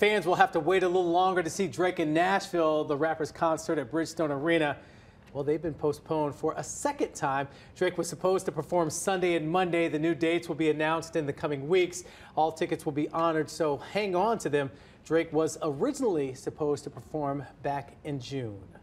fans will have to wait a little longer to see Drake in Nashville. The rapper's concert at Bridgestone Arena, well, they've been postponed for a second time. Drake was supposed to perform Sunday and Monday. The new dates will be announced in the coming weeks. All tickets will be honored, so hang on to them. Drake was originally supposed to perform back in June.